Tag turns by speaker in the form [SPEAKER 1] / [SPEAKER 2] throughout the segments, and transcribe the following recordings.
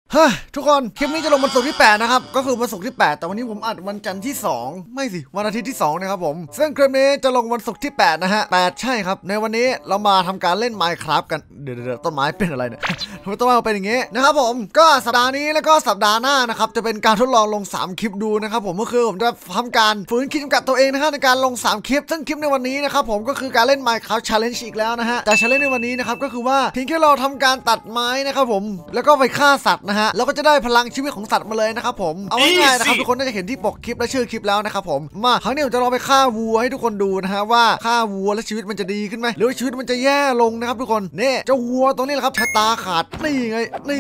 [SPEAKER 1] เฮ้ยทุกคนคลิปนี้จะลงวันศุกร์ที่8นะครับก็คือวันศุกร์ที่8แต่วันนี้ผมอัดวันจันทร์ที่2ไม่สิวันอาทิตย์ที่2นะครับผมซึ่งคลิปนี้จะลงวันศุกร์ที่8นะฮะ8ใช่ครับในวันนี้เรามาทำการเล่น Minecraft กันเดี๋ยวต้นไม้เป็นอะไรเนี่ยทำไมต้นไม้เป็นอย่างงี้นะครับผมก็สัปดาห์นี้แล้วก็สัปดาห์หน้านะครับจะเป็นการทดลองลง3คลิปดูนะครับผมก็คือผมจะทำการฝืนขีดจำกัดตัวเองนะฮะในการลง3คลิปซึ่งคลิปในวันนี้นะครับผมก็คือการเล่น Minecraft Challenge อีกแล้วนะฮะแต่ Challenge ในวันนี้นะครับก็คือว่าเพียงแค่เราทำการตัดไม้นะครับผมแล้วก็ไปฆ่าสัตว์นะฮะแล้วก็จะได้พลังชีวิตของสัตว์มาเลยนะครับผมเอาง่ายๆนะครับทุกคนน่าจะเห็นที่ปกคลิปและชื่อคลิปแล้วนะครับผมมาครั้งนี้ผมจะลองไปฆ่าวัวให้ทุกคนดูนะฮะว่าฆ่าวัวแล้วชีวิตมันจะดีขึ้นไหมหรือว่าชีวิตมันจะแย่ลงนะครับทุกคนนี่เจ้าวัวตัวนี้แหละครับชะตาขาดนี่ไง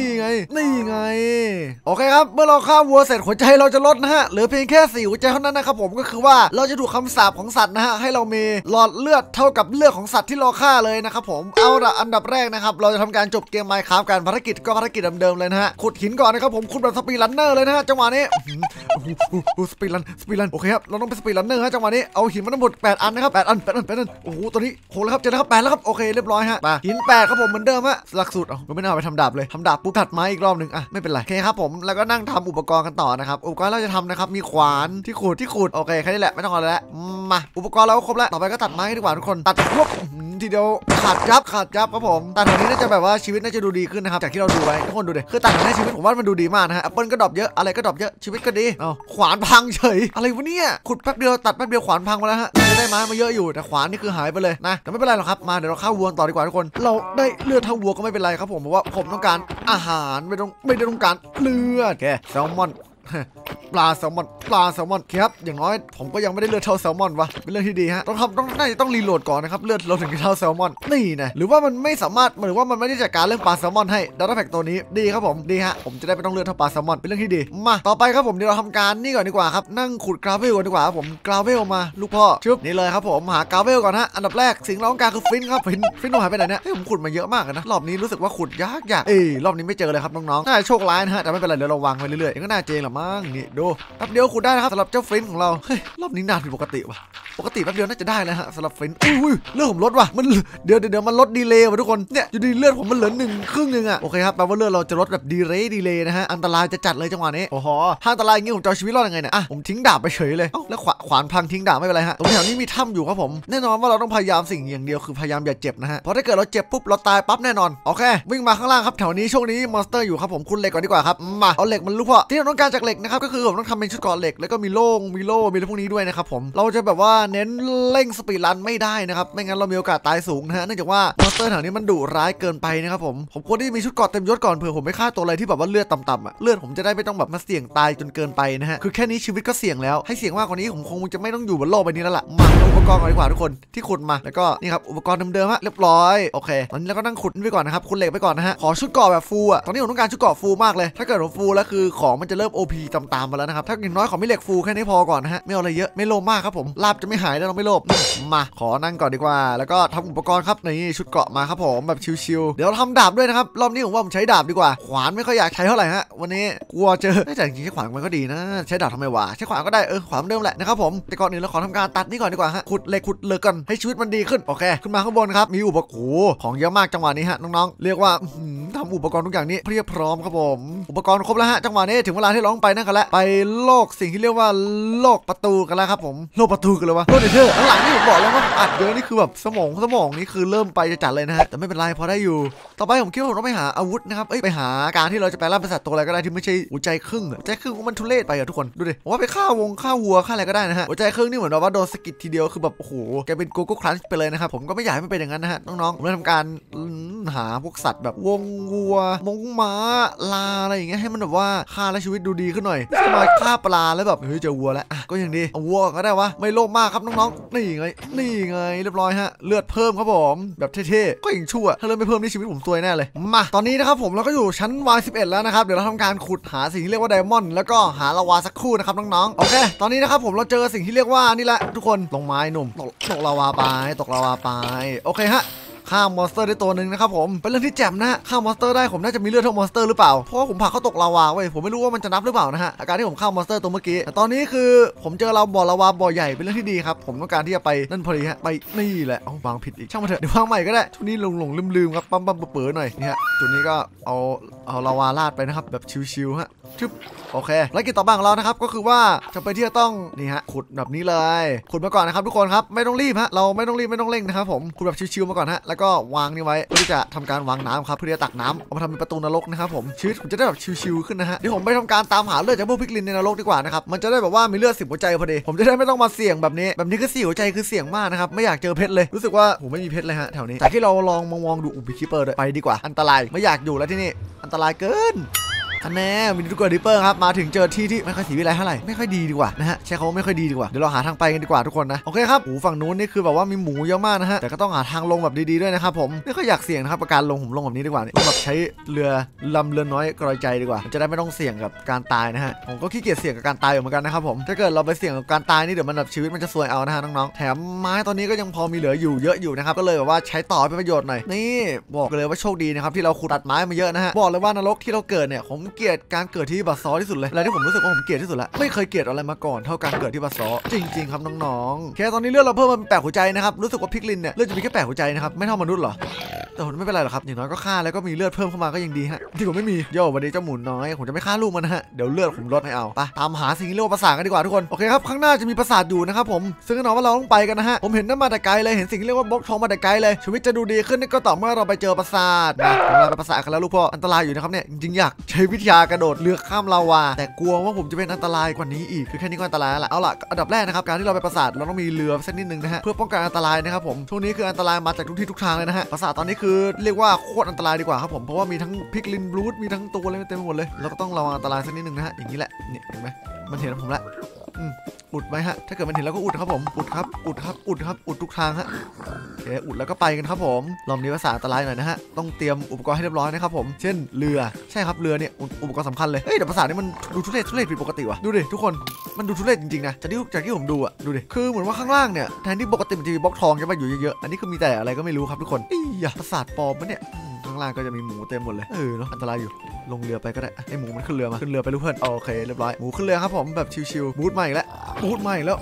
[SPEAKER 1] โอเคครับเมื่อเราฆ่าวัวเสร็จหัวใจเราจะลดนะฮะเหลือเพียงแค่4หัวใจเท่านั้นนะครับผมก็คือว่าเราจะถูกคำสาปของสัตว์นะฮะให้เรามีหลอดเลือดเท่ากับเลือดของสัตว์ที่เราฆ่าเลยนะครับผมเอาละอันดับแรกนะครับเราจะทำการจบเกม Minecraft กันภารกิจก็ภารกิจเดิมๆเลยนะฮะขุดหินก่อนนะครับผมขุดแบบสปีดรันเนอร์เลยนะฮะจังหวะนี้สปีดรันโอเคครับเราต้องเป็นสปีดรันเนอร์ฮะจังหวะนี้เอาหินมาทั้งหมด8อันนะครับ8อันโอ้โหตัวนี้โหแล้วครับเจอแล้วครับ8แล้วครับโอเคเรียบร้อยฮะหิน8ครับผมเหมือนเดิมฮะหลักสูตรเราไม่น่าไปทำดาบเลยทำดาบปุ๊บตัดไม้อีกรอบหนึ่งอ่ะไม่เป็นไรโอเคครับผมแล้วก็นั่งทำอุปกรณ์กันต่อนะครับอุปกรณ์เราจะทำนะครับมีขวานที่ขุดโอเคแค่นี้แหละไม่ต้องอะไรแล้วมาอุปกรณ์เราครบแล้วต่อไปก็ตัดไม้ดีกว่าทุกคนตัดพวกทีเดียวขาดยับครับผมแต่ตอนนี้น่าจะแบบว่าชีวิตน่าจะดูดีขึ้นนะครับจากที่เราดูไว้ทุกคนดูดิคือตัดให้ชีวิตผมว่ามันดูดีมากนะฮะแอปเปิลก็ดรอปเยอะอะไรก็ดรอปเยอะชีวิตก็ดีขวานพังเฉยอะไรวะเนี่ยขุดแป๊บเดียวตัดแป๊บเดียวขวานพังมาแล้วฮะจะได้ไม้มาเยอะอยู่แต่ขวานนี่คือหายไปเลยนะแต่ไม่เป็นไรหรอกครับมาเดี๋ยวเราฆ่าวัวต่อดีกว่าทุกคนเราได้เลือดเท่าวัวก็ไม่เป็นไรครับผมเพราะว่าผมต้องการอาหารไม่ได้ต้องการเลือดแกแซลมอนปลาแซลมอนครับอย่างน้อยผมก็ยังไม่ได้เลือดเท่าแซลมอนวะเป็นเรื่องที่ดีฮะน่าจะต้องรีโหลดก่อนนะครับเลือดเราถึงจะเท่าแซลมอนนี่นะหรือว่ามันไม่สามารถหรือว่ามันไม่ได้จัดการเรื่องปลาแซลมอนให้ดัตต้าแพ็กตัวนี้ดีครับผมดีฮะผมจะได้ไม่ต้องเลือดเท่าปลาแซลมอนเป็นเรื่องที่ดีมาต่อไปครับผมเดี๋ยวเราทำการนี่ก่อนดีกว่าครับนั่งขุดกราเวลก่อนดีกว่าครับผมกราเวลมาลูกพ่อชึบนี่เลยครับผมหากราเวลก่อนฮะอันดับแรกสิ่งเราต้องการคือฟินครับฟินหายไปไหนเนี่ยผมขุดมาเยอะมากนะรอบนี้รู้สึกว่าขุดยากรอบนี้ไม่เจอเลยครับน้องๆน่าจะโชคร้ายนะฮะแต่ไม่เป็นไรเดี๋ยวเราวางไว้เรื่อยๆก็น่าเจงหรอมั้งนี่ดูแป๊บเดียวขุดได้นะครับสำหรับเจ้าฟินของเราเฮ้ยรอบนี้นานผิดปกติว่ะปกติแป๊บเดียวน่าจะได้แล้วฮะสำหรับฟินอุ้ยเลือดผมลดว่ะมันเดี๋ยวมันลดดีเลย์ว่ะทุกคนเนี่ยอยู่ดีเลือดผมมันเหลือครึ่งนึงอ่ะโอเคครับแปลว่าเลือดเราจะลดแบบดีเลย์นะฮะอันตรายจะจัดเลยจังหวะนี้โอ้โหถ้าอันตรายอย่างงี้ผมจะเอาชีวิตรอดยังไงเนี่ยผมทิ้งดาบไปเฉยเลยแล้วขวานพังทิ้งดาบไม่เป็นไรฮะตรงแถวนี้มีถ้ำอยู่ครับผมแน่นอนว่าเราต้องพยายามสิ่งอย่างเดียวคือพยายามอย่าเจ็บนะฮะเพราะถ้าเกิดเราเจ็บปุ๊บเราตายปั๊บแน่นอนโอเควิ่งมาข้างล่างครับแถวนี้ช่วงนี้มอนสเตอร์อยู่ครับผมคุณเหล็กก่อนดีกว่าครับมาเอาเหล็กมันลูกพ่อที่เราต้องการจากเหล็กนะครับก็คือผมต้องทำเป็นชุดเกราะเหล็กแล้วก็มีโล่มีอะไรพวกนี้ด้วยนะครับผมเราจะแบบว่าเน้นเร่งสปีดรันไม่ได้นะครับไม่งั้นเรามีโอกาสตายสูงนะฮะเนื่องจากว่ามอนสเตอร์แถวนี้มันดุร้ายเกินไปนะครับผมควรที่มีชุดเกราะเต็มยศก่อนเผื่อผมไม่ฆ่าตัวอะไรที่แบบว่าเลือดต่ำๆเลือดผมจะได้ไม่ต้องแบบมาเสี่ยงตายจนเกินไปนะฮะคือแค่นี้ชีวิตก็เสี่ยงแล้วให้เสี่ยงมากกว่านี้ผมคงจะไม่ต้องอยู่บนโลกใบนี้แล้วล่ะมาอุปกรณ์ก่อนดีกว่าทุกคนที่ขุดมาแล้วก็นี่ครับอุปกรณ์เดิมๆฮะเรียบร้อยโอเคตอนนี้เราก็นั่งขุดไปก่อนนะครับขุดเหล็กไปก่อนนะฮะขอชุดเกราะแบบฟูตอนนี้ผมต้องการชุดเกราะฟูมากเลยถ้าเกิดผมฟูแล้วคือของมันจะเริ่ม OP ตามๆมาแล้วนะครับถ้าอย่างน้อยขอไม่เหล็กฟูแค่นี้พอก่อนนะฮะไม่เอาอะไรเยอะไม่โลภมากครับผมลาบจะไม่หายแล้วเราไม่โลภมาขอนั่งก่อนดีกว่าแล้วก็ทำอุปกรณ์ครับนี่ชุดเกราะมาครับผมแบบชิวๆเดี๋ยวเราทำดาบด้วยนะครับรอบนี้ผมว่าผมใช้ดาบดีกว่าขวานไม่ค่อยอยากใช้เท่าไหร่ฮะวันนี้กลัวเจอแต่จริงๆใช้ขวานมันก็ดีนะใช้ดาบทำไมวะใช้ขวานก็ได้ขวานเดิมแหละนะครับผมแต่ก่อนอื่นเราขอทำการตัดนี่ก่อนดีกว่าฮะขุดเหล็กก่อนให้ชีวิตมันดีขึ้นโอเคขึ้นมาข้างบนครับมีอุปกรณ์ของเยอะมากจังหวะนี้ฮะน้องๆเรียกว่าทำอุปกรณ์ทุกอย่างนี้เพียบพร้อมครับผมอุปกรณ์ครบแล้วฮะจังหวะนี้ถึงเวลาที่เราต้องไปนั่นกันแล้วไปโลกสิ่งที่เรียกว่าโลกประตูกันแล้วครับผมโลกประตูกันเลยวะโลกเนเธอร์หลังนี่ผมบอกแล้วว่าอัดเยอะนี่คือแบบสมองนี่คือเริ่มไปจะจัดเลยนะฮะแต่ไม่เป็นไรพอได้อยู่ต่อไปผมคิดว่าผมต้องไปหาอาวุธนะครับไปหาการที่เราจะไปล่าเป็นสัตว์ตัวอะไรก็ได้ที่ไม่ใช่หัวใจครึ่งมันทุเรศไปทุกคนดูดิผมว่าไปฆ่าวัวฆ่าอะไรก็ได้นะฮะหัวใจครึ่งนี่เหมือนว่าโดนสกิดทีเดียวคือแบบโอ้โหแกเป็นโกโก้ครันช์ไปเลยนะครับผมก็ไม่อยากให้มันเป็นอย่างนั้นนะฮะน้องๆผมเลยทำการหาพวกสัตว์แบบวงวัวมงม้าลาอะไรอย่างเงี้ยให้มันแบบว่าฆ่าแล้วชีวิตดูดีขึ้นหน่อยไม่ใช่มาฆ่าปลาแล้วแบบเฮ้ยเจอวัวแล้วก็ยังดีเอาวัวก็ได้วะไม่โลภมากครับน้องๆนี่ไงเรียบร้อยฮะเลือดเพิ่มครับผมแบบเท่ๆก็ยังชั่วถ้าเลือดไม่เพิ่มนี่ชีวิตผมซวยแน่เลยมาตอนนี้นะครับผมเราก็อยู่ชั้น Y11 แล้วนะครับเดี๋ยวเราทำการขุดหาสิ่งที่เรียกว่าไดมอนด์แล้วก็หาลาวาสักครู่นะครับน้องๆโอเคตอนนี้นะครับผมเราเจอสิ่งที่เรียกว่านี่แหละทุกคนลงไม้หนุ่มตกลาวาไปโอเคฮะฆ่ามอนสเตอร์ได้ตัวหนึ่งนะครับผมเป็นเรื่องที่แจ่มนะฆ่ามอนสเตอร์ได้ผมน่าจะมีเลือดเท่ามอนสเตอร์หรือเปล่าเพราะว่าผมผลักเขาตกลาวาเว้ยผมไม่รู้ว่ามันจะนับหรือเปล่านะฮะอาการที่ผมฆ่ามอนสเตอร์ตัวเมื่อกี้แต่ตอนนี้คือผมเจอเราบ่อลาวาบ่อใหญ่เป็นเรื่องที่ดีครับผมต้องการที่จะไปนั่นพอดีฮะไปนี่แหละวางผิดอีกช่างมันเถอะเดี๋ยววางใหม่ก็ได้ช่วงนี้หลงลืมครับปั๊มเป๋อหน่อยนี่ฮะจุดนี้ก็เอาลาวาลาดไปนะครับแบบชิวๆฮะชึบโอเคแล้วกิจต่อบ้างของเรานะครับก็คือว่าจะไปที่จะต้องนี่ฮะขุดแบบนี้เลยขุดมาก่อนนะครับทุกคนครับไม่ต้องรีบฮะเราไม่ต้องรีบไม่ต้องเร่งนะครับผมขุดแบบชิวๆมาก่อนฮะแล้วก็วางนี่ไว้เพื่อที่จะทำการวางน้ำครับเพื่อจะตักน้ำเอามาทำเป็นประตูนรกนะครับผมชีวิตผมจะได้แบบชิวๆขึ้นนะฮะเดี๋ยวผมไปทำการตามหาเลือดจากพวกพิกลินในนรกดีกว่านะครับมันจะได้แบบว่ามีเลือด10หัวใจพอดีผมจะได้ไม่ต้องมาเสี่ยงแบบนี้คือ4หัวใจคือเสี่ยงมากนะครับไม่อยากเจอเพชรเลยรู้สึกว่าผมไม่มีเพชรเลยฮะแถวนี้แต่ที่เราลองมองดูอุปคิปเปอร์ไปดีกว่าอันตรายไม่อยากอยู่แล้วที่นี่อันตรายเกินอันแน่มีทุกคนดิปเปอร์ครับมาถึงเจอที่ไม่ค่อยสีวิไลเท่าไหร่ไม่ค่อยดีดีกว่านะฮะใช้คำว่าไม่ค่อยดีดีกว่าเดี๋ยวเราหาทางไปกันดีกว่าทุกคนนะโอเคครับฝั่งนู้นนี่คือแบบว่ามีหมูเยอะมากนะฮะแต่ก็ต้องหาทางลงแบบดีๆด้วยนะครับผมไม่ค่อยอยากเสี่ยงนะครับประการลงผมลงแบบนี้ดีกว่าแบบใช้เรือน้อยกระจายดีกว่าจะได้ไม่ต้องเสี่ยงกับการตายนะฮะผมก็ขี้เกียจเสี่ยงกับการตายเหมือนกันนะครับผมถ้าเกิดเราไปเสี่ยงกับการตายนี่เดี๋ยวมันแบบชีวิตมันจะซวยเอานะฮะน้องๆแถมไม้ตอนนี้ก็ยังพอมีเหลืออยู่เยอะอยู่นะครับก็เลยแบบว่าใช้ต่อเป็นประโยชน์หน่อยนี่บอกเลยว่าโชคดีนะครับที่เราขุดตัดไม้มาเยอะนะฮะบอกเลยว่านรกที่เราเกิดเนี่ยผมเกลียดการเกิดที่บัสซอที่สุดเลยอะไรที่ผมรู้สึกว่าผมเกลียดที่สุดละไม่เคยเกลียดอะไรมาก่อนเท่าการเกิดที่บัสซอจริงๆครับน้องๆแค่ตอนนี้เลือดเราเพิ่มมาเป็น8หัวใจนะครับรู้สึกว่าพิกลินเนี่ยเลือดจะมีแค่8หัวใจนะครับไม่เท่ามนุษย์หรอแต่ผมไม่เป็นไรหรอกครับอย่างน้อยก็ฆ่าแล้วก็มีเลือดเพิ่มเข้ามาก็ยังดีฮะที่ผมไม่มีโย่วันนี้เจ้าหมูน้อยผมจะไม่ฆ่าลูกมันนะฮะเดี๋ยวเลือดผมลดให้เอาไปตามหาสิ่งที่เรียกว่าปราสาทกันดีกว่าทุกคนโอเคครับข้างหน้าจะมีปราสาทอยู่นะครับผมซึ่งแน่นอนว่าเราต้องไปกันนะฮะผมเห็นนั่นมาแต่ไกลเลยเห็นสิ่งที่เรียกว่าบล็อกทองมาแต่ไกลเลยชีวิตจะดูดีขึ้นนี่ก็ต่อเมื่อเราไปเจอปราสาทนะเราไปปราสาทกันแล้วลูกพ่ออันตรายอยู่นะครับเนี่ยจริงๆอยากใช้วิทยากระโดดเรือข้ามลาวาแต่กลัวว่าผมจะเป็นอันตรายกว่านี้อีกคือแค่นี้ก็อันตรายแล้วล่ะเอาล่ะอันดับแรกนะครับการที่เราไปปราสาทเราต้องมีเรือสักนิดนึงนะฮะเพื่อป้องกันอันตรายนะครับผมช่วงนี้คืออันตรายมาจากทุกที่ทุกทางเลยนะฮะปราสาทตอนนี้คือเรียกว่าโคตรอันตรายดีกว่าครับผมเพราะว่ามีทั้งพิกลินบลูดมีทั้งตัวอะไรเต็มไปหมดเลยเราก็ต้องระวังอันตรายสักนิดนึงนะฮะอย่างนี้แหละเนี่ยเห็นไหมมันเห็นผมแล้วอุดไหมฮะถ้าเกิดมันเห็นแล้วก็อุดครับผมอุดครับอุดทุกทางฮะโอเคอุดแล้วก็ไปกันครับผมรอบนี้ภาษาอันตรายหน่อยนะฮะต้องเตรียมอุปกรณ์ให้เรียบร้อยนะครับผมเช่นเรือใช่ครับเรือเนี่ยอุปกรณ์สำคัญเลยแต่ภาษานี้มันดูทุเรศผิดปกติว่ะดูดิทุกคนมันดูทุเรศจริงๆนะจากที่ผมดูอะดูดิคือเหมือนว่าข้างล่างเนี่ยแทนที่ปกติมันจะมีบล็อกทองใช่ไหมอยู่เยอะๆอันนี้คือมีแต่อะไรก็ไม่รู้ครับทุกคนภาษาปลอมปะเนี่ยข้างล่างก็จะมีหมูเต็มหมดเลยเนาะอันตรายอยู่ลงเรือไปก็ได้ไอหมูมันขึ้นเรือไปลูกเพื่อนโอเคเรียบร้อยหมูขึ้นเรือครับผมแบบชิวๆบูทใหม่แล้วบูทใหม่แล้ว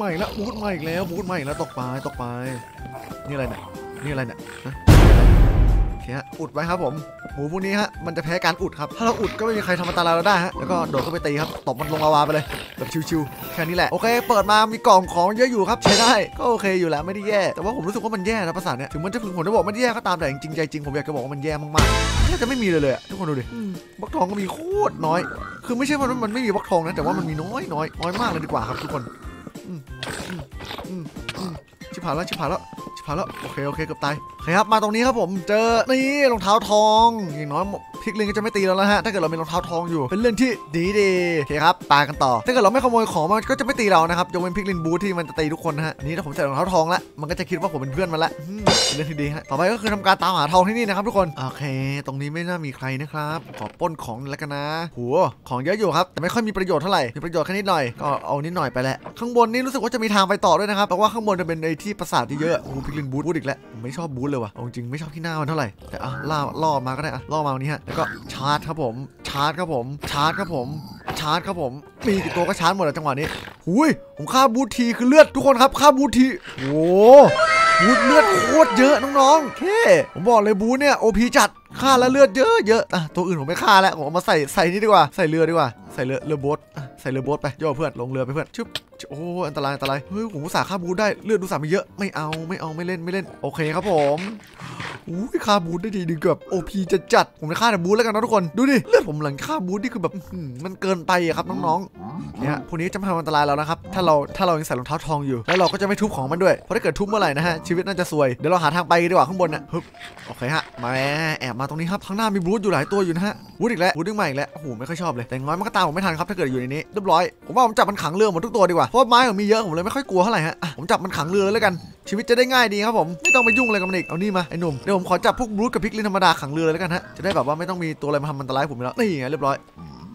[SPEAKER 1] ตกไปนี่อะไรเนี่ยโอเคฮะอุดไว้ครับผมหมูพวกนี้ฮะมันจะแพ้การอุดครับถ้าเราอุดก็ไม่มีใครทำอันตรายเราได้ฮะแล้วก็โดดเข้าไปตีครับตบมันลงลาวาไปเลยแบบชิวๆแค่นี้แหละโอเคเปิดมามีกล่องของเยอะอยู่ครับใช้ได้ก็โอเคอยู่แล้วไม่ได้แย่แต่ว่าผมรู้สึกว่ามันแย่นะภาษาเนี้ยถึงผมจะบอกไม่ได้แย่ก็ตามแต่จริงใจจริงผมอยากจะบอกว่ามันแย่มากๆแทบจะไม่มีเลยทุกคนดูดิบล็อกทองก็มีโคตรน้อยคือไม่ใช่ว่ามันไม่มีบล็อกทองนะแต่ว่ามันมีน้อยมากเลยดีกว่าครับทุกคนชิบหายแล้วโอเคเกือบตายครับมาตรงนี้ครับผมเจอนี่รองเท้าทองอย่างน้อยพิกลินก็จะไม่ตีแล้วนะฮะถ้าเกิดเรามีรองเท้าทองอยู่เป็นเรื่องที่ดีโอเคครับไปกันต่อถ้าเกิดเราไม่ขโมยของมันก็จะไม่ตีเรานะครับยกเว้นพิกลินบูที่มันจะตีทุกคนนะฮะนี้ถ้าผมใส่รองเท้าทองแล้วมันก็จะคิดว่าผมเป็นเพื่อนมันละเป็นเรื่องที่ดีฮะต่อไปก็คือทำการตามหาทองที่นี่นะครับทุกคนโอเคตรงนี้ไม่น่ามีใครนะครับขอปล้นของแล้วกันนะหัวของเยอะอยู่ครับแต่ไม่ค่อยมีประโยชน์เท่าไหร่มีประโยชน์แค่นิดหน่อยก็เอานิดหน่อยไปแหละข้างบนนี่รู้สึกว่าจะมีทางไปต่อด้วยนะครับเพราะว่าข้างบนจะเป็นไอ้ที่ปราสาทที่เยอะพิกลินบูอีกแล้วผมไม่ชอบบูเลยว่ะจริงไม่ชอบที่หน้ามันเท่าไหร่แต่ล่อมาก็ได้ล่อมาวันนี้ฮะแล้วก็ชาร์จครับผมมีกี่ตัวก็ชาร์จหมดแล้วจังหวะนี้ผมฆ่าบูทีคือเลือดทุกคนครับฆ่าบูทีบูทเลือดโคตรเยอะน้องๆผมบอกเลยบูทเนี่ย OP จัดฆ่าแล้วเลือดเยอะตัวอื่นผมไม่ฆ่าแล้วผมเอามาใส่นี่ดีกว่าใส่เรือดีกว่าใส่เรือโบ๊ทใส่เรือโบ๊ทไปย่อเพื่อนลงเรือไปเพื่อนชึบโอ้อันตรายผมอุตส่าห์ฆ่าบูทได้เลือดดูสามีเยอะไม่เอาไม่เล่นโอเคครับผมฆ่าบูทได้ดีดึงแบบ OP จะจัดผมจะฆ่าแต่บูทแล้วกันนะทุกคนดูดิเลือดผมหลังฆ่าบูทนี่คือแบบมันเกินไปครับน้องๆเนี่ยพวกนี้จะไม่ทำอันตรายแล้วนะครับถ้าเรายังใส่รองเท้าทองอยู่แล้วเราก็จะไม่ทุบของมันด้วยเพราะถ้าเกิดทุบเมื่อไหร่นะฮะชีวิตน่าจะซวยเดี๋ยวเราหาทางไปดีกว่าข้างบนน่ะโอเคฮะมาแอบมาตรงนี้ครับข้างหน้ามีบูทอยู่หลายตัวอยู่นะฮะบูทอีกแล้วบูทดึงใหม่อีกแล้วโอ้โหไม่ค่อยชอบเลยแต่น้อยมันก็ตามผมไม่ทันครับถ้าเกิดอยู่ในนี้เรียบร้อยผมว่าผมจับมันขังเรือหมดทุกตัวดีกว่าเพราะไม้ผมมีเยอะผมเลยไม่ค่อยกลัวเท่าไหร่ฮะผมจับมันขังเรือแล้วกันชีวิตจะได้ง่ายดีครับผมไม่ต้องไปยุ่งอะไรกับมันอีกเอานี่มาไอ้หนุ่มเดี๋ยวผมขอจับพวกบูทกับพิกลินธรรมดาขังเรือเลยแล้วกันฮะจะได้แบบว่าไม่ต้องมีตัวอะไรมาทำอันตรายผมแล้วนี่ไงเรียบร้อย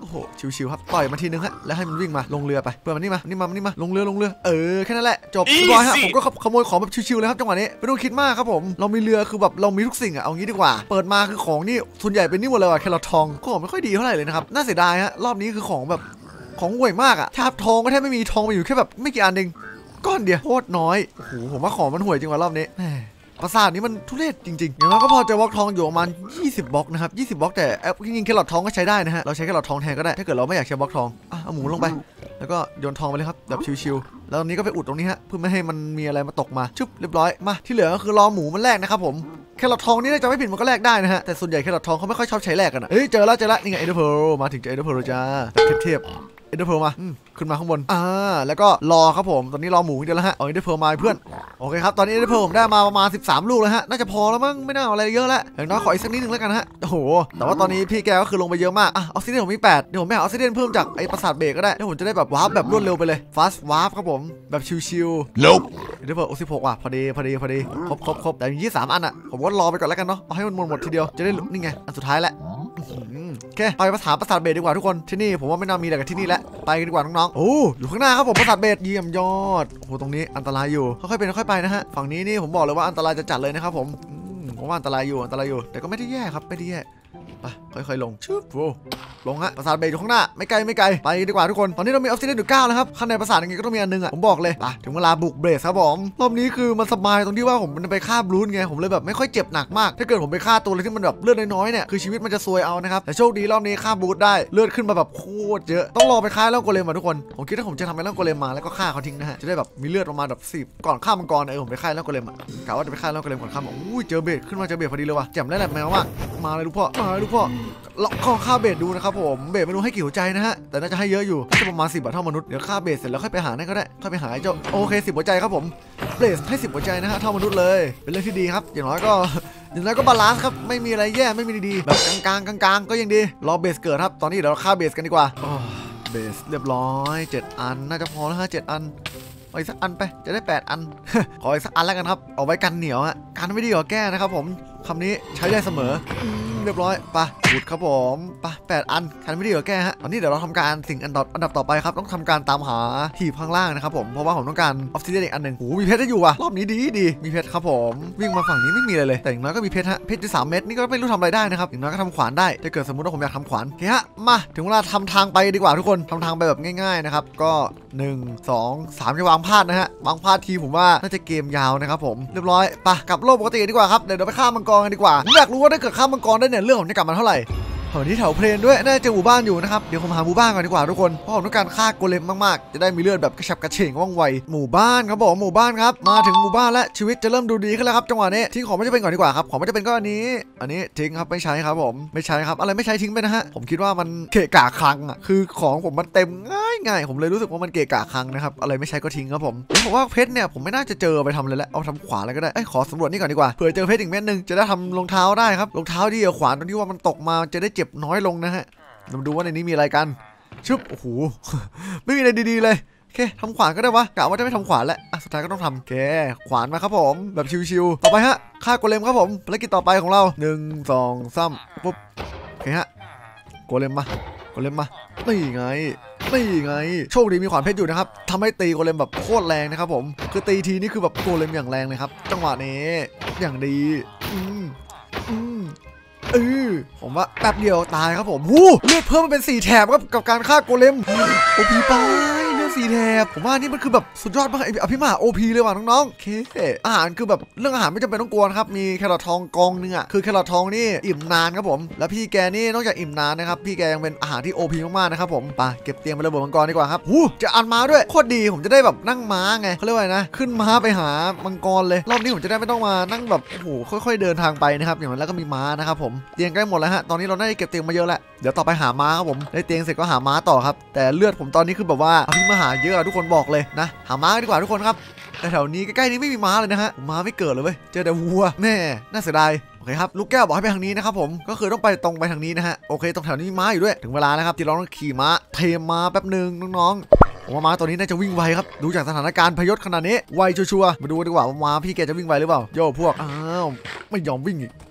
[SPEAKER 1] โหชิวๆครับต่อยมาทีนึงฮะแล้วให้มันวิ่งมาลงเรือไปเพื่อนมันนี่มาลงเรือแค่นั้นแหละจบเรียบร้อยฮะผมก็ขโมยของแบบชิวๆเลยครับจังหวะนี้ไม่ต้องคิดมากครับผมเรามีเรือคือแบบเรามีทุกสิ่งอะเอางี้ดีกว่าเปิดมาคือของนี่ส่วนใหญ่เป็นนี่หมดเลยว่ะแครอททองของไม่ค่อยดีเท่าไหร่เลยนะครับน่าเสียดายฮะรอบนี้คือของแบบของห่วยมากอะทาบทองก็แทบไม่มีทองมาอยู่แค่แบบไม่กี่อันเองก้อนเดียวโคตรน้อยโอ้โหผมว่าของมันห่วยจริงว่ะรอบนี้ปราสาทนี้มันทุเรศจริงๆอย่างน้อยก็พอจะบล็อกทองอยู่ประมาณ20บล็อกนะครับ20บล็อกแต่จริงๆแครอททองก็ใช้ได้นะฮะเราใช้แครอททองแทนก็ได้ถ้าเกิดเราไม่อยากใช้บล็อกทองเอาหมูลงไปแล้วก็โยนทองไปเลยครับแบบชิวๆแล้วตรงนี้ก็ไปอุดตรงนี้ฮะเพื่อไม่ให้มันมีอะไรมาตกมาชึบเรียบร้อยมาที่เหลือก็คือรอหมูมันแลกนะครับผมแครอททองนี่จะไม่ผิดมันก็แลกได้นะฮะแต่ส่วนใหญ่แครอททองเขาไม่ค่อยชอบใช้แลกกันนะเจอแล้วนี่ไงเอเดอร์เพลมาถึงเจอเอเดอร์เพลจ้าเทพเอเดอร์เพลมาขึ้นมาข้างบนแล้วก็รอครับผมตอนนี้รอหมูเดียวแล้วฮะเอาเอเดอร์เพลมาเพื่อนโอเคครับตอนนี้เอเดอร์เพลผมได้มาประมาณ13ลูกแล้วฮะน่าจะพอแล้วมั้งไม่น่าอะไรเยอะแล้วอย่างน้อยขออีกสักนิดนึงแล้วกันฮะโอ้โหแต่ว่าตอนนี้พี่แกก็คือลงไปเยอะมากออกซิเดนผมมี8เดี๋ยวผมไปหาออกซิเดนเพิ่มจากไอ้ปราสาทเบรกก็ได้เดี๋ยวผมจะได้แบบวาร์ปแบบรวดเร็วไปเลย fast warp ครับผมแบบชิวๆ Nope เอเดอร์เพล16ว่ะพอดีครบแต่มี23อันอ่ะผมก็รอไปก่อนแล้วกันเนาะเอาให้มันหมดทีเดียวจะได้นี่ไงอันสุดท้ายแล้วโอเคไปปราสาทเบสดีกว่าทุกคนที่นี่ผมว่าไม่น่ามีอะไรกับที่นี่แล้วไปกันดีกว่าน้องๆโอ้อยู่ข้างหน้าครับผมปราสาทเบสเยี่ยมยอดโอ้ตรงนี้อันตรายอยู่ค่อยๆเป็นค่อยๆไปนะฮะฝั่งนี้นี่ผมบอกเลยว่าอันตรายจะจัดเลยนะครับผมว่าอันตรายอยู่แต่ก็ไม่ได้แย่ครับไม่ได้แย่ไปค่อยๆลงชึบลงฮะปราสาทเบสอยู่ข้างหน้าไม่ไกลไปดีกว่าทุกคนตอนนี้เรามีออฟซิเดนอยู่9แล้วครับข้างในปราสาทยังไงก็ต้องมีอันนึงอ่ะผมบอกเลยไปถึงเวลาบุกเบสครับผมรอบนี้คือมันสบายตรงที่ว่าผมมันไปฆ่าบลูนไงผมเลยแบบไม่ค่อยเจ็บหนักมากถ้าเกิดผมไปฆ่าตัวอะไรที่มันแบบเลือดน้อยๆเนี่ยคือชีวิตมันจะซวยเอานะครับแต่โชคดีรอบนี้ฆ่าบลูนได้เลือดขึ้นมาแบบโคตรเยอะต้องรอไปฆ่าแล้วโกเลมมาทุกคนผมคิดว่าผมจะทำให้แล้วโกเลมมาแล้วก็ฆ่าเขาทิ้งนะฮะจะได้แบบมีเลือดประมาณแบบ10ก่อนฆ่ามังกรผมไปฆ่าแล้วโกเลมกะว่าจะไปฆ่าแล้วโกเลมก่อนฆ่าเจอเบสขึ้นมาเจอเบสพอดีเลยว่ะแจ่มแล้วแหละแมวว่ามาเลยลูกพ่อลองฆ่าเบสดูนะครับผมเบสไม่รู้ให้กี่หัวใจนะฮะแต่น่าจะให้เยอะอยู่น่าจะประมาณ10 บาทเท่ามนุษย์เดี๋ยวฆ่าเบสเสร็จแล้วค่อยไปหานั่นก็ได้ค่อยไปหาเจ้าโอเค10หัวใจครับผมเบสให้10หัวใจนะฮะเท่ามนุษย์เลยเป็นเรื่องที่ดีครับอย่างน้อยก็บาลานซ์ครับไม่มีอะไรแย่ไม่มีดีแบบกลางก็ยังดีรอเบสเกิดครับตอนนี้เดี๋ยวเราฆ่าเบสกันดีกว่าเบสเรียบร้อย7อันน่าจะพอแล้วฮะ7อันเอาอีกสักอันไปจะได้8อัน ขออีกสักอันแล้วกันครับเอาไว้กันเหนียวฮะกันไม่ดีกว่าแก้นะครับผมคำนี้ใช้ได้เสมอเรียบร้อยไปหยุดครับผมไป8อันกันไม่ดีกว่าแก้ฮะตอนนี้เดี๋ยวเราทำการสิ่งอันดับต่อไปครับต้องทำการตามหาหีบข้างล่างนะครับผมเพราะว่าผมต้องการออฟซิเดียนอีกอันหนึ่งมีเพชรได้อยู่ว่ะรอบนี้ดีมีเพชรครับผมวิ่งมาฝั่งนี้ไม่มีเลยแต่อย่างน้อยก็มีเพชรฮะเพชรที่3 เม็ดนี่ก็ไม่รู้ทำอะไรได้นะครับอย่างน้อยก็ทำขวานได้ถ้าเกิดสมมติว่าผมอยากทำขวานโอเคฮะมาถึงเวลาทำทางไปดีกว่าทุกคนทำทางไปแบบง่ายๆนะครับก็1 2 3จะวางพลาดนะฮะวางพลาดทีผมว่าน่าจะเกมยาวนะครับผมเรียบร้อยไปกลับโลกปกติดีกว่าครับเดี๋ยวไปฆ่ามังกรกันดีกว่าผมอยากรู้ว่าถ้าเกิดฆ่ามังกรได้เนี่ยเรื่องของจะกลับมาเท่าไหร่แถวนี้แถวเพลนด้วยน่าจะหมู่บ้านอยู่นะครับเดี๋ยวผมหาหมู่บ้านก่อนดีกว่าทุกคนเพราะผมต้องการฆ่าโกเลมมากๆจะได้มีเลือดแบบกระฉับกระเฉงว่องไวหมู่บ้านครับผมหมู่บ้านครับมาถึงหมู่บ้านแล้วชีวิตจะเริ่มดูดีขึ้นแล้วครับจังหวะนี้ทิ้งของไม่จะเป็นก่อนดีกว่าครับของไม่จะเป็นก็อันนี้ทิ้งครับไม่ใช้ครับผมไม่ใช้ครับอะไรไม่ใช้ทิ้งไปนะฮะผมคิดว่ามันเกะกะคลังอ่ะคือของผมมันเต็มง่ายผมเลยรู้สึกว่ามันเกะกะคลังนะครับอะไรไม่ใช้ก็ทิ้งครับผมผมว่าเพชรเนี่ยผมไม่น่าจะเจอไปทำเลยแล้วเอาทำขวานแล้วก็ได้ขอสำรวจนี่ก่อนดีกว่าเผื่อเจอเพชรอีกเม็ดนึงจะได้ทำรองเท้าได้ครับรองเท้าที่ขวานตรงที่ว่ามันตกมาจะได้เจ็บน้อยลงนะฮะมาดูว่าในนี้มีอะไรกันชึบโอ้โห ไม่มีอะไรดีๆเลยโอเคทำขวานก็ได้วะกะว่าจะไม่ทำขวานแล้วสุดท้ายก็ต้องทำโอเคขวานมาครับผมแบบชิวๆต่อไปฮะฆ่าโกเลมครับผมภารกิจต่อไปของเรา1 2 3ปุ๊บโอเคฮะโกเลมมานี่ไงโชคดีมีขวานเพชรอยู่นะครับทำให้ตีโกเลมแบบโคตรแรงนะครับผมคือตีทีนี่คือแบบโกเลมอย่างแรงเลยครับจังหวะนี้อย่างดีผมว่าแป๊บเดียวตายครับผมเลือดเพิ่มมาเป็น4 แถบครับกับการฆ่าโกเลมโอพีไปเลือด4 แถบผมว่านี่มันคือแบบสุดยอดมากอภิมหาโอพีเลยว่ะน้องๆโอเคอาหารคือแบบเรื่องอาหารไม่จำเป็นต้องกลัวครับมีแครอททองกองนึงอ่ะคือแครอททองนี่อิ่มนานครับผมแล้วพี่แกนี่นอกจากอิ่มนานนะครับพี่แกยังเป็นอาหารที่โอพีมากๆนะครับผมไปเก็บเตียงไประเบิดมังกรดีกว่าครับจะอันม้าด้วยโคตรดีผมจะได้แบบนั่งม้าไงเขาเรียกว่านะขึ้นม้าไปหามังกรเลยรอบนี้ผมจะได้ไม่ต้องมานั่งแบบโอ้โหค่อยๆเดินทางไปนะครับอย่างนั้นแล้วก็มีม้านะครับผมเตียงใกล้หมดแล้วฮะตอนนี้เราได้เก็บเตียงมาเยอะแล้วเดี๋ยวต่อไปหาม้าครับผมได้เตียงเสร็จก็หาม้าต่อครับแต่เลือดผมตอนนี้คือแบบว่าอภิมหาเยอะทุกคนบอกเลยนะหาม้าดีกว่าทุกคนครับแต่แถวนี้ใกล้ๆนี้ไม่มีม้าเลยนะฮะม้าไม่เกิดเลยเว้ยเจอแต่วัวแม่น่าเสียดายโอเคครับลูกแก้วบอกให้ไปทางนี้นะครับผมก็คือต้องไปตรงไปทางนี้นะฮะโอเคตรงแถวนี้มีม้าอยู่ด้วยถึงเวลาแล้วครับที่เราต้องขี่ม้าเทม้าแป๊บนึงน้องๆผมว่าม้าตัวนี้น่าจะวิ่งไวครับดูจากสถานการณ์พยศขนาดนี้ไวชัวร์มาดูดีกว่าว่าม้าพี่แกจะวิ่งไวหรือเปล่าโย่พวกอ้าวไม่ยอมวิ่งอีก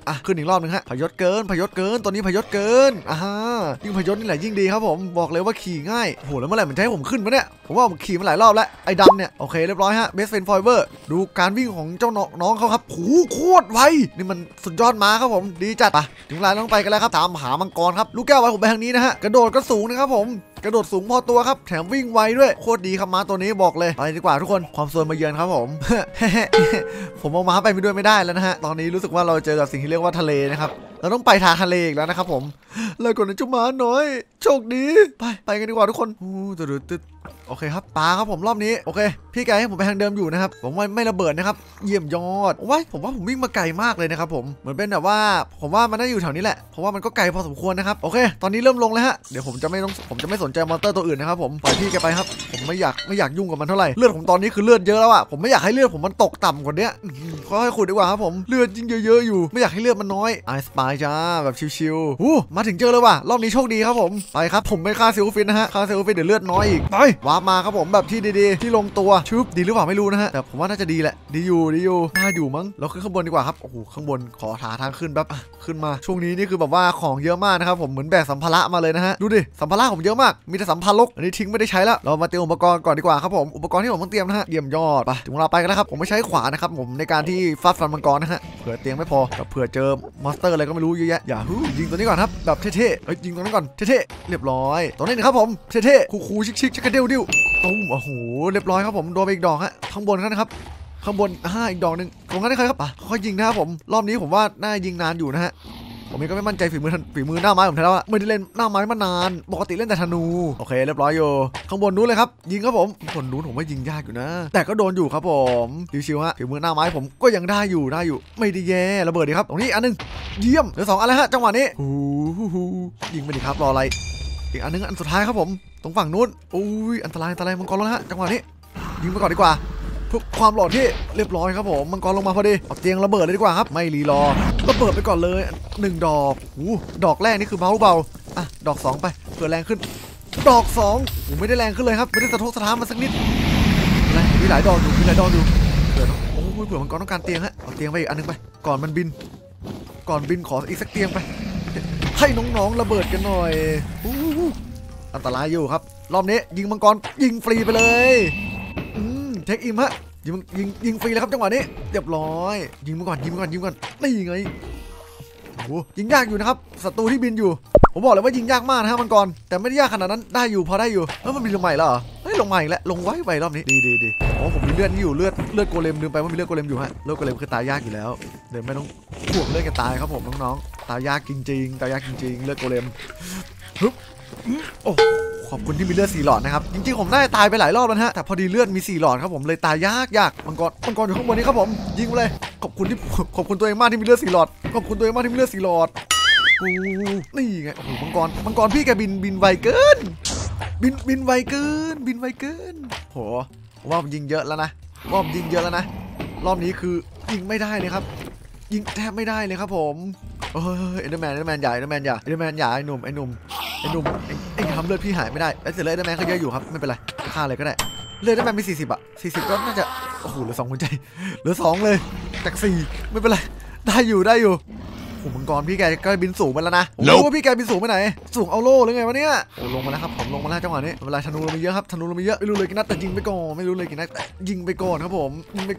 [SPEAKER 1] ขึ้นอีกรอบนึงฮะพยศเกินตัวนี้พยศเกินยิ่งพยศนี่แหละยิ่งดีครับผมบอกเลยว่าขี่ง่ายโหแล้วเมื่อไหร่มันจะให้ผมขึ้นมาเนี่ยผมว่าผมขี่มาหลายรอบแล้วไอ้ดำเนี่ยโอเคเรียบร้อยฮะเบสเฟนฟอยเวอร์ดูการวิ่งของเจ้าน้องเขาครับโคตรไวนี่มันสุดยอดม้าครับผมดีจัดไปถึงเวลาต้องไปกันแล้วครับตามหามังกรครับลูกแก้วไว้ผมไปทางนี้นะฮะกระโดดก็สูงนะครับผมกระโดดสูงพอตัวครับแถมวิ่งไวด้วยโคตรดีครับม้าตัวนี้บอกเลยไปดีกว่าทุกคนความซวยมาเยือนครับผม ผมเอาม้าไปด้วยไม่ได้แล้วนะฮะตอนนี้รู้สึกว่าเราเจอกับสิ่งที่เรียกว่าทะเลนะครับเราต้องไปทางทะเลอีกแล้วนะครับผมเลยก่อนนะเจ้าม้าน้อยโชคดีไปกันดีกว่าทุกคนตึ๊ดโอเคครับปลาครับผมรอบนี้โอเคพี่ไกด์ให้ผมไปทางเดิมอยู่นะครับผมว่าไม่ระเบิดนะครับเยี่ยมยอดผมว่าผมวิ่งมาไกลมากเลยนะครับผมเหมือนเป็นแบบว่าผมว่ามันน่าอยู่แถวนี้แหละเพราะว่ามันก็ไกลพอสมควรนะครับโอเคตอนนี้เริ่มลงแล้วฮะเดี๋ยวผมจะไม่สนใจมอนสเตอร์ตัวอื่นนะครับผมปล่อยพี่แกไปครับผมไม่อยากยุ่งกับมันเท่าไหร่เลือดผมตอนนี้คือเลือดเยอะแล้วอะผมไม่อยากให้เลือดผมมันตกต่ำกว่านี้ค่อยๆขุดดีกว่าครับผมเลือดยิ่งเยอะๆอยู่ไม่อยากให้เลือดมันน้อยไอสปายจ้าแบบชิวๆมาถึงเจอเลยว่ะรอบนี้โชคดีครับผมไปครับผมไม่ฆ่าเซลฟินนะฮะฆ่าเซลฟินเดี๋ยวเลือดน้อยอีกไปวาร์ปมาครับผมแบบที่ดีๆที่ลงตัวชุบดีหรือเปล่าไม่รู้นะฮะแต่ผมว่าน่าจะดีแหละดีอยู่น่าอยู่มั้งเราขึ้นข้างบนดีกว่าครับโอ้โหข้างบนขอหาทางขึ้นแบบขึ้นมาช่วงนี้นี่คือแบบว่าของเยอะมากนะครับผมเหมือนแบกสัมภาระมาเลยนะฮะดูดิสัมภาระผมเยอะมากมีแต่สัมภาระอันนี้ทิ้งไม่ได้ใช้แล้วเรามาเตรียมอุปกรณ์ก่อนดีกว่าครับผมอุปกรณ์ที่ผมต้องเตรียมนะฮะเยี่ยมยอดไปถึงเวลาไปกันแล้วครับผมไม่ใช้ขวานะครับผมในการที่ฟาดฟันมังกรนะฮะเผื่อเตียงไม่พอเผื่อเจอมอนสเตอร์อะไรก็ไม่รู้เยอะแยะอย่ายิงตัวนี้ก่อนครับแบบเท่ๆยิงตัวนั้นก่อนเท่ๆเรียบร้อยตัวนี้นะครับผมเท่ๆคูลๆชิคๆชักกระเดี่ยวตุ้มโอ้โหเรียบร้อยครับผมโดนไปอีกดอกฮะข้างบนนะครับข้างบนอีกดอกหนึ่งตรงนั้นได้ใครครับค่อยยิงนะครับผมรอบนี้ผมว่าน่ายิงนานอยู่นะฮะผมเองก็ไม่มั่นใจฝีมือหน้าไม้ผมแล้วอะไม่ได้เล่นหน้าไม้มานานปกติเล่นแต่ธนูโอเคเรียบร้อยอยู่ข้างบนนู้นเลยครับยิงครับผมบนนู้นผมว่ายิงยากอยู่นะแต่ก็โดนอยู่ครับผมชิวๆฮะฝีมือหน้าไม้ผมก็ยังได้อยู่ไม่ได้แย่ระเบิดดีครับตรงนี้อันนึงเยี่ยมเหลือ2อันแล้วฮะจังหวะนี้ยิงไปดิครับรออะไรอีกอันนึงอันสุดท้ายครับผมตรงฝั่งนู้นอันตรายมังกรแล้วฮะจังหวะนี้ยิงไปก่อนดีกว่าเพื่อความหล่อที่เรียบร้อยครับผมมังกรลงมาพอดีเอาเตียงระเบิดเลยดีกว่าครับไม่รีรอระเบิดไปก่อนเลย1ดอกดอกแรกนี่คือเบาดอก2ไปเผื่อแรงขึ้นดอก2ไม่ได้แรงขึ้นเลยครับไม่ได้สะทกสะท้านมาสักนิดมีหลายดอกอยู่เผื่อมังกรต้องการเตียงฮะเอาเตียงไปอีกอันนึงไปก่อนบินขออีกสักเตียงไปให้น้องๆระเบิดกันหน่อยอันตรายอยู่ครับรอบนี้ยิงมังกรยิงฟรีไปเลยเทคอิมฮะยิงฟรีแล้วครับจังหวะนี้เรียบร้อยยิงมาก่อนนี่ไงยิงยากอยู่นะครับศัตรูที่บินอยู่ผมบอกเลยว่ายิงยากมากนะฮะมังกรแต่ไม่ได้ยากขนาดนั้นได้อยู่พอได้อยู่แล้วมันบินลงใหม่แล้วเหรอลงใหม่แล้วลงไว้รอบนี้ดีผมมีเลือดนี่อยู่เลือดโกเลมลืมไปว่ามีเลือดโกเลมอยู่ฮะเลือดโกเลมคือตายยากอยู่แล้วเดี๋ยวไม่ต้องห่วงเลือดกันตายครับผมน้องๆตายยากจริงๆเลือดโกเลมโอ้ขอบคุณที่มีเลือด4 หลอดนะครับจริงๆผมได้ตายไปหลายรอบแล้วฮะแต่พอดีเลือดมี4 หลอดครับผมเลยตายยากมังกรอยู่ข้างบนนี้ครับผมยิงเลยขอบคุณตัวเองมากที่มีเลือด4 หลอดขอบคุณตัวเองมากที่มีเลือด4 หลอดนี่ไงโอ้โหมังกรพี่แกบินไวเกินบินไวเกินโหว่าผมยิงเยอะแล้วนะรอบนี้คือยิงไม่ได้เลยครับยิงแทบไม่ได้เลยครับผมเอ็นเดอร์แมนอย่าไอ้หนุ่มเอ็งทำเลือดพี่หายไม่ได้แต่เลือดเอ็นเดอร์แมนก็เยอะอยู่ครับไม่เป็นไรฆ่าเลยก็ได้เลือดเอ็นเดอร์แมนมี40ก็น่าจะโอ้โหเหลือ2หัวใจเหลือ2เลยจาก4ไม่เป็นไรได้อยู่ผมมังกรพี่แกก็บินสูงไปแล้วนะผมรู้ว่าพี่แกบินสูงไปไหนสูงเอาโล่หรือไงวะเนี่ยโอ้ลงมาแล้วครับผมลงมาแล้วจังหวะนี้เวลาธนูเรามีเยอะครับธนูเรามีเยอะไม่รู้เลยกี่นัดแต่ยิงไปก่อนยิงไปก่อนครับผม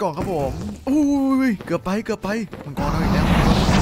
[SPEAKER 1] เกือบไปมังกรเอาอีกแล้ว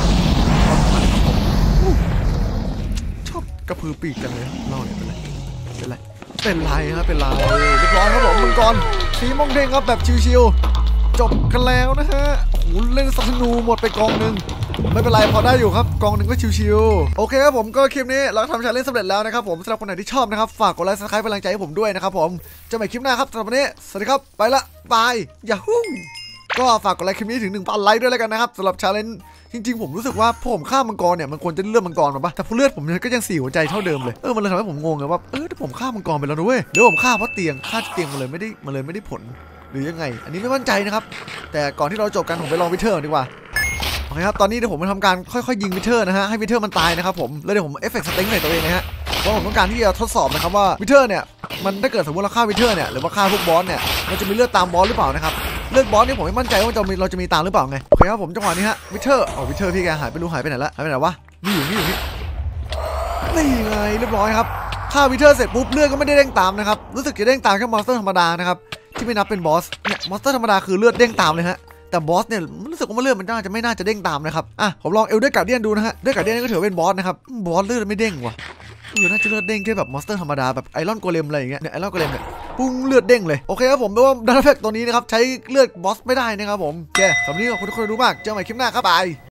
[SPEAKER 1] ชอบกระพือปีกกันเลยเราเนี่ยเป็นไรครับเรียบร้อยครับผมมังกรสีมงเด้งครับแบบชิวๆจบกันแล้วนะฮะโอ้โหเล่นธนูหมดไปกองนึงไม่เป็นไรพอได้อยู่ครับกองหนึ่งก็ชิวๆโอเคครับผมก็คลิปนี้เราทำชาเลนจ์สำเร็จแล้วนะครับผมสำหรับคนไหนที่ชอบนะครับฝากกดไลค์ซับสไครป์เป็นกำลังใจให้ผมด้วยนะครับผมเจอกันใหม่คลิปหน้าครับสำหรับวันนี้สวัสดีครับไปละบายยาฮูก็ฝากกดไลค์คลิปนี้ถึง 1,000 ไลค์ด้วยแล้วกันนะครับสำหรับชาเลนจ์จริงๆผมรู้สึกว่าผมฆ่ามังกรเนี่ยมันควรจะเลือดมังกรมาปะแต่พอเลือดผมก็ยัง4 หัวใจเท่าเดิมเลยมันเลยทำให้ผมงงไงว่าถ้าผมฆ่ามังกรไปแล้วนะเว้ยหรือผมฆ่าเพราะเตียงมันเลยไม่ได้ผลหรือยังไงอันนี้ไม่มั่นใจนะครับแต่ก่อนที่เราจบกันผมไปลองวิเทอร์ดีกว่าโอเคครับตอนนี้เดี๋ยวผมไปทำการค่อยๆยิงวิเทอร์นะฮะให้วิเทอร์มันตายนะครับผมแล้วเดี๋ยวผมเอฟเฟกต์สเต็งใส่ตัวเองนะฮะเพราะผมต้องการที่จะทดสอบนะครับว่าวิเทอร์เนี่ยมันถ้าเกิดสมมติเราฆ่าวิเทอร์เนี่ยหรือว่าฆ่าพวกบอสเนี่ยมันจะมีเลือดตามบอสหรือเปล่านะครับเลือดบอสนี่ผมไม่มั่นใจว่าเราจะมีตังค์หรือเปล่าไงโอเคครับผมจังหวะนี้ฮะวิเทอร์วิเทอร์พี่แกหายไปไหนละหายไปไหนวะนี่อยู่นี่ไงเรียบร้อยครับฆ่าวิเทอร์เสร็จปุ๊บเลือดก็ไม่ได้เด้งตามนะครับรู้สึกจะเด้งตามแค่มอนสเตอร์ธรรมดานะครับที่ไม่นับเป็นบอสเนี่ยมอนสเตอร์ธรรมดาคือเลือดเด้งตามเลยฮะแต่บอสเนี่ยรู้สึกว่าเลือดมันไม่น่าจะเด้งตามนะครับผมลองเอลเดอร์การ์เดียนดูนะฮะเดอร์การ์เดียนก็ถือเป็นบอสนะครับบอสเลือดไม่เด้งว่ะน่าจะเลือดเด้งแค่แบบมอนสเตอร์ธรรมดาแบบไอรอนโกเลมอะไรอย่างเงี้ยเนี่ยไอรอนโกเลมเนี่ยปุ้งเลือดเด้งเลยโอเคครับผมแปลว่าดันเอฟเฟกต์ตัวนี้นะครับใช้เลือดบอสไม่ได้นะครับผมโอเคสำหรับนี้ขอบคุณทุกคนดูมากเจอกันใหม่คลิปหน้าครับบาย